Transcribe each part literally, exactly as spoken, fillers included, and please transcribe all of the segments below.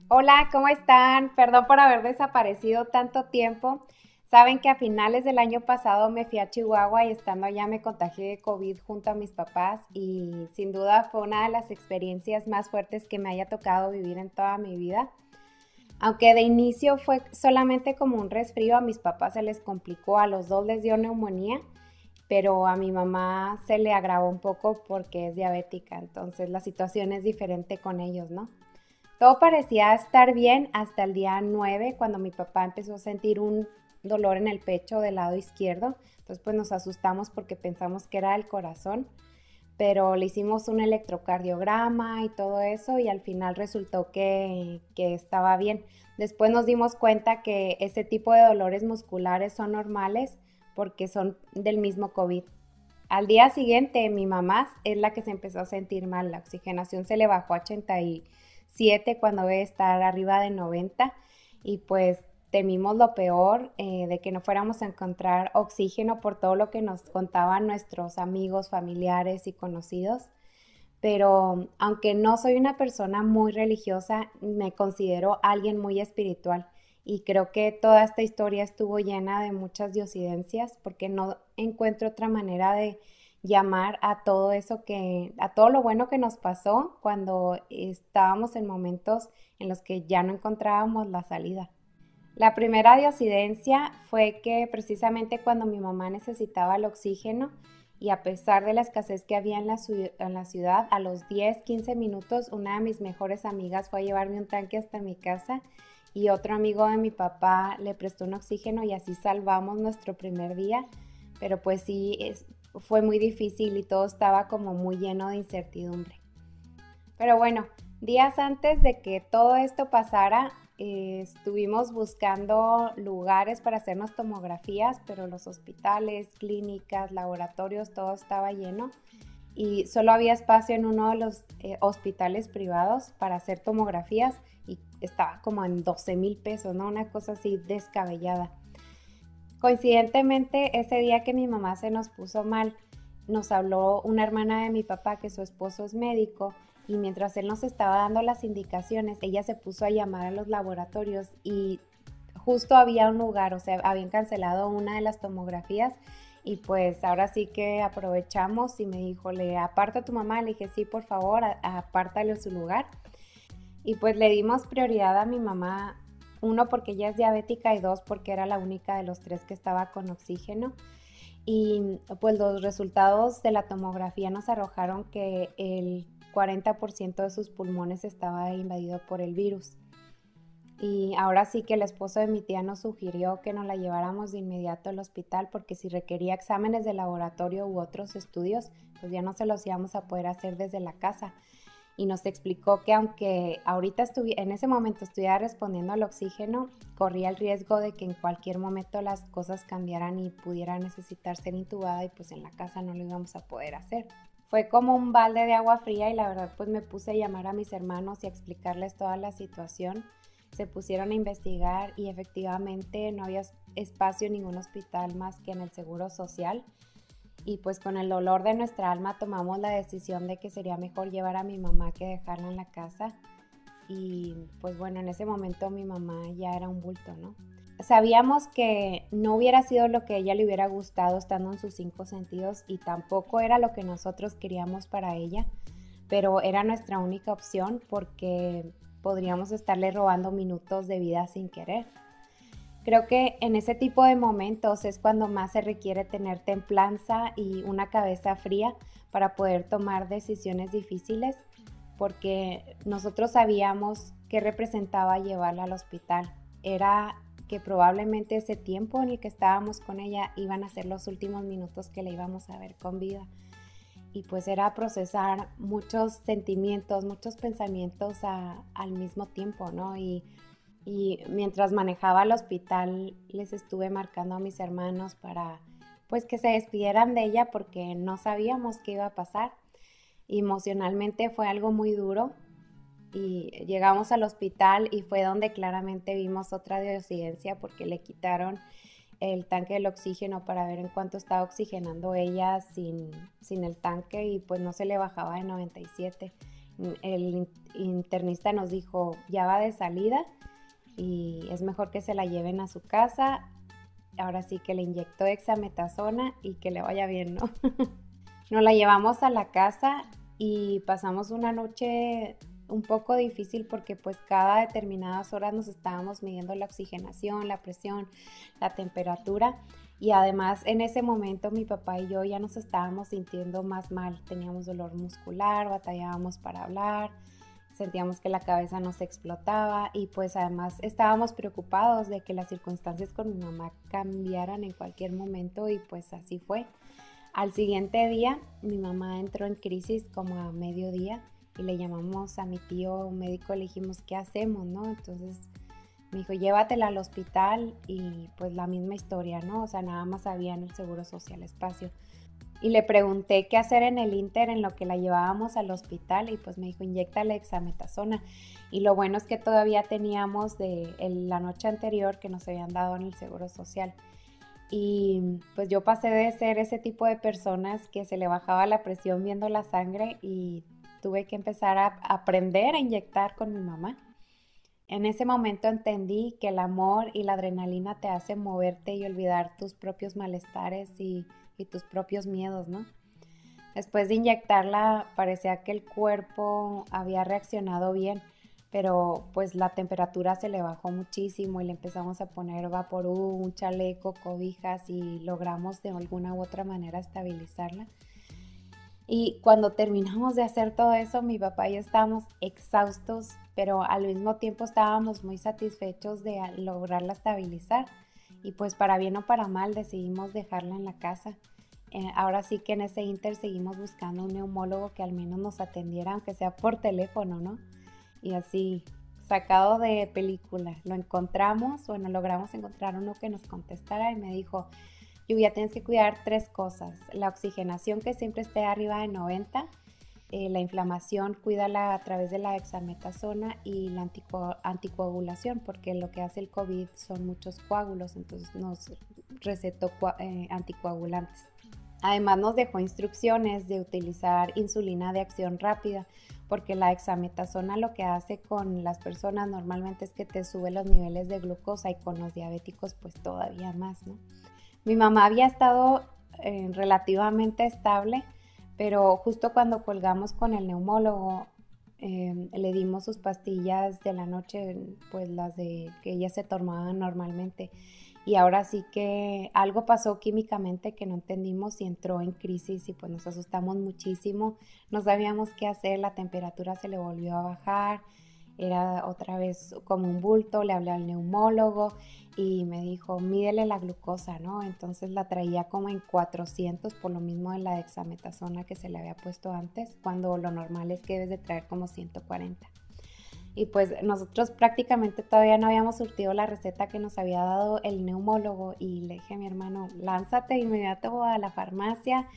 Hola, ¿cómo están? Perdón por haber desaparecido tanto tiempo. Saben que a finales del año pasado me fui a Chihuahua y estando allá me contagié de COVID junto a mis papás y sin duda fue una de las experiencias más fuertes que me haya tocado vivir en toda mi vida. Aunque de inicio fue solamente como un resfrío, a mis papás se les complicó, a los dos les dio neumonía, pero a mi mamá se le agravó un poco porque es diabética, entonces la situación es diferente con ellos, ¿no? Todo parecía estar bien hasta el día nueve, cuando mi papá empezó a sentir un dolor en el pecho del lado izquierdo. Entonces pues nos asustamos porque pensamos que era el corazón, pero le hicimos un electrocardiograma y todo eso y al final resultó que, que estaba bien. Después nos dimos cuenta que ese tipo de dolores musculares son normales porque son del mismo COVID. Al día siguiente, mi mamá es la que se empezó a sentir mal. La oxigenación se le bajó a ochenta y siete cuando debe estar arriba de noventa y pues temimos lo peor, eh, de que no fuéramos a encontrar oxígeno por todo lo que nos contaban nuestros amigos, familiares y conocidos. Pero aunque no soy una persona muy religiosa, me considero alguien muy espiritual y creo que toda esta historia estuvo llena de muchas diosidencias porque no encuentro otra manera de llamar a todo eso que, a todo lo bueno que nos pasó cuando estábamos en momentos en los que ya no encontrábamos la salida. La primera diocidencia fue que precisamente cuando mi mamá necesitaba el oxígeno y a pesar de la escasez que había en la, en la ciudad, a los diez quince minutos una de mis mejores amigas fue a llevarme un tanque hasta mi casa y otro amigo de mi papá le prestó un oxígeno y así salvamos nuestro primer día, pero pues sí, es, fue muy difícil y todo estaba como muy lleno de incertidumbre. Pero bueno, días antes de que todo esto pasara, eh, estuvimos buscando lugares para hacernos tomografías, pero los hospitales, clínicas, laboratorios, todo estaba lleno y solo había espacio en uno de los eh, hospitales privados para hacer tomografías y estaba como en doce mil pesos, ¿no? Una cosa así descabellada. Coincidentemente, ese día que mi mamá se nos puso mal, nos habló una hermana de mi papá que su esposo es médico y mientras él nos estaba dando las indicaciones, ella se puso a llamar a los laboratorios y justo había un lugar, o sea, habían cancelado una de las tomografías y pues ahora sí que aprovechamos y me dijo, ¿le aparta a tu mamá? Le dije, sí, por favor, apártale su lugar. Y pues le dimos prioridad a mi mamá, uno porque ella es diabética y dos porque era la única de los tres que estaba con oxígeno. Y pues los resultados de la tomografía nos arrojaron que el cuarenta por ciento de sus pulmones estaba invadido por el virus. Y ahora sí que el esposo de mi tía nos sugirió que nos la lleváramos de inmediato al hospital porque si requería exámenes de laboratorio u otros estudios, pues ya no se los íbamos a poder hacer desde la casa. Y nos explicó que aunque ahorita en ese momento estuviera respondiendo al oxígeno, corría el riesgo de que en cualquier momento las cosas cambiaran y pudiera necesitar ser intubada y pues en la casa no lo íbamos a poder hacer. Fue como un balde de agua fría y la verdad pues me puse a llamar a mis hermanos y a explicarles toda la situación. Se pusieron a investigar y efectivamente no había espacio en ningún hospital más que en el Seguro Social. Y pues con el dolor de nuestra alma tomamos la decisión de que sería mejor llevar a mi mamá que dejarla en la casa. Y pues bueno, en ese momento mi mamá ya era un bulto, ¿no? Sabíamos que no hubiera sido lo que a ella le hubiera gustado estando en sus cinco sentidos y tampoco era lo que nosotros queríamos para ella, pero era nuestra única opción porque podríamos estarle robando minutos de vida sin querer. Creo que en ese tipo de momentos es cuando más se requiere tener templanza y una cabeza fría para poder tomar decisiones difíciles, porque nosotros sabíamos qué representaba llevarla al hospital. Era que probablemente ese tiempo en el que estábamos con ella iban a ser los últimos minutos que la íbamos a ver con vida. Y pues era procesar muchos sentimientos, muchos pensamientos a, al mismo tiempo, ¿no? Y Y mientras manejaba al hospital les estuve marcando a mis hermanos para pues que se despidieran de ella porque no sabíamos qué iba a pasar. Emocionalmente fue algo muy duro y llegamos al hospital y fue donde claramente vimos otra disidencia porque le quitaron el tanque del oxígeno para ver en cuánto estaba oxigenando ella sin, sin el tanque y pues no se le bajaba de noventa y siete. El internista nos dijo, ya va de salida y es mejor que se la lleven a su casa. Ahora sí que le inyectó dexametasona y que le vaya bien, ¿no? Nos la llevamos a la casa y pasamos una noche un poco difícil porque pues cada determinadas horas nos estábamos midiendo la oxigenación, la presión, la temperatura, y además en ese momento mi papá y yo ya nos estábamos sintiendo más mal, teníamos dolor muscular, batallábamos para hablar, sentíamos que la cabeza nos explotaba y pues además estábamos preocupados de que las circunstancias con mi mamá cambiaran en cualquier momento, y pues así fue. Al siguiente día mi mamá entró en crisis como a mediodía y le llamamos a mi tío médico, le dijimos, ¿qué hacemos, no? Entonces me dijo, llévatela al hospital, y pues la misma historia, ¿no? O sea, nada más había en el Seguro Social espacio. Y le pregunté qué hacer en el Inter en lo que la llevábamos al hospital, y pues me dijo, inyéctale dexametasona. Y lo bueno es que todavía teníamos de el, la noche anterior que nos habían dado en el Seguro Social. Y pues yo pasé de ser ese tipo de personas que se le bajaba la presión viendo la sangre, y tuve que empezar a aprender a inyectar con mi mamá. En ese momento entendí que el amor y la adrenalina te hacen moverte y olvidar tus propios malestares y, y tus propios miedos, ¿no? Después de inyectarla parecía que el cuerpo había reaccionado bien, pero pues la temperatura se le bajó muchísimo y le empezamos a poner Vaporú, un chaleco, cobijas, y logramos de alguna u otra manera estabilizarla. Y cuando terminamos de hacer todo eso, mi papá y yo estábamos exhaustos, pero al mismo tiempo estábamos muy satisfechos de lograrla estabilizar. Y pues para bien o para mal decidimos dejarla en la casa. Eh, ahora sí que en ese inter seguimos buscando un neumólogo que al menos nos atendiera, aunque sea por teléfono, ¿no? Y así, sacado de película, lo encontramos, bueno, logramos encontrar uno que nos contestara, y me dijo, Lluvia, tienes que cuidar tres cosas: la oxigenación, que siempre esté arriba de noventa, eh, la inflamación, cuídala a través de la dexametasona, y la antico anticoagulación, porque lo que hace el COVID son muchos coágulos, entonces nos recetó eh, anticoagulantes. Además nos dejó instrucciones de utilizar insulina de acción rápida, porque la dexametasona lo que hace con las personas normalmente es que te sube los niveles de glucosa, y con los diabéticos pues todavía más, ¿no? Mi mamá había estado eh, relativamente estable, pero justo cuando colgamos con el neumólogo, eh, le dimos sus pastillas de la noche, pues las de que ella se tomaba normalmente. Y ahora sí que algo pasó químicamente que no entendimos y entró en crisis, y pues nos asustamos muchísimo. No sabíamos qué hacer, la temperatura se le volvió a bajar, era otra vez como un bulto. Le hablé al neumólogo y me dijo, mídele la glucosa, ¿no? Entonces la traía como en cuatrocientos, por lo mismo de la dexametasona que se le había puesto antes, cuando lo normal es que debes de traer como ciento cuarenta. Y pues nosotros prácticamente todavía no habíamos surtido la receta que nos había dado el neumólogo, y le dije a mi hermano, lánzate inmediato a la farmacia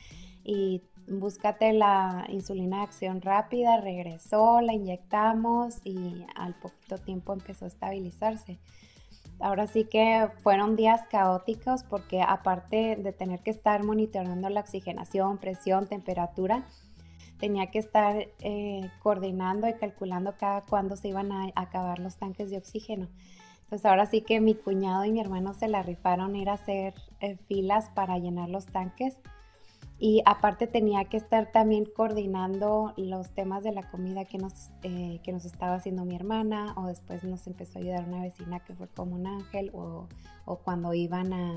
y búscate la insulina de acción rápida. Regresó, la inyectamos y al poquito tiempo empezó a estabilizarse. Ahora sí que fueron días caóticos, porque aparte de tener que estar monitoreando la oxigenación, presión, temperatura, tenía que estar eh, coordinando y calculando cada cuándo se iban a acabar los tanques de oxígeno. Pues ahora sí que mi cuñado y mi hermano se la rifaron ir a hacer eh, filas para llenar los tanques. Y aparte tenía que estar también coordinando los temas de la comida que nos, eh, que nos estaba haciendo mi hermana, o después nos empezó a ayudar una vecina que fue como un ángel, o, o cuando iban a,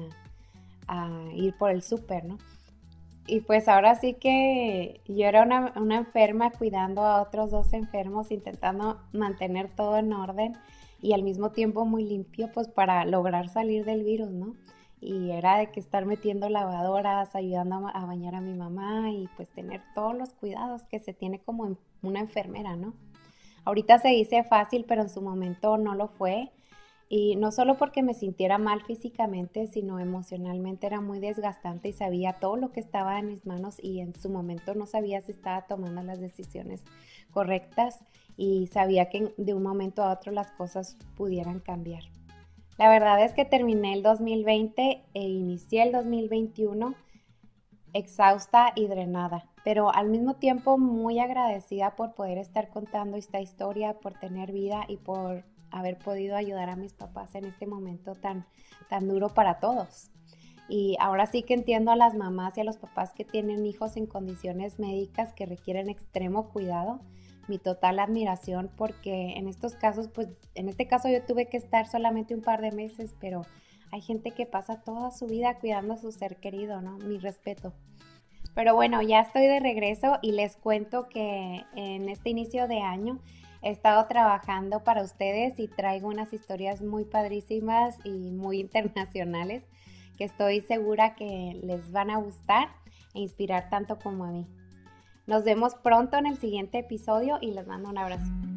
a ir por el súper, ¿no? Y pues ahora sí que yo era una, una enferma cuidando a otros dos enfermos, intentando mantener todo en orden y al mismo tiempo muy limpio, pues para lograr salir del virus, ¿no? Y era de que estar metiendo lavadoras, ayudando a bañar a mi mamá, y pues tener todos los cuidados que se tiene como una enfermera, ¿no? Ahorita se dice fácil, pero en su momento no lo fue. Y no solo porque me sintiera mal físicamente, sino emocionalmente era muy desgastante, y sabía todo lo que estaba en mis manos, y en su momento no sabía si estaba tomando las decisiones correctas, y sabía que de un momento a otro las cosas pudieran cambiar. La verdad es que terminé el dos mil veinte e inicié el dos mil veintiuno exhausta y drenada, pero al mismo tiempo muy agradecida por poder estar contando esta historia, por tener vida y por haber podido ayudar a mis papás en este momento tan, tan duro para todos. Y ahora sí que entiendo a las mamás y a los papás que tienen hijos en condiciones médicas que requieren extremo cuidado. Mi total admiración, porque en estos casos, pues en este caso yo tuve que estar solamente un par de meses, pero hay gente que pasa toda su vida cuidando a su ser querido, ¿no? Mi respeto. Pero bueno, ya estoy de regreso y les cuento que en este inicio de año he estado trabajando para ustedes y traigo unas historias muy padrísimas y muy internacionales que estoy segura que les van a gustar e inspirar tanto como a mí. Nos vemos pronto en el siguiente episodio y les mando un abrazo.